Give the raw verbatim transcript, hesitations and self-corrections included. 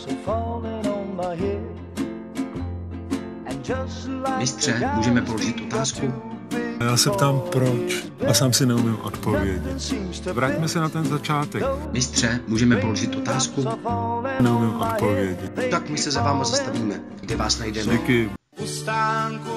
Mistře, můžeme položit otázku? Já se ptám proč a sám si neumím odpovědět. Vraťme se na ten začátek. Mistře, můžeme položit otázku? Neumím odpovědět. Tak my se za váma zastavíme, kde vás najdeme. Díky. U stánku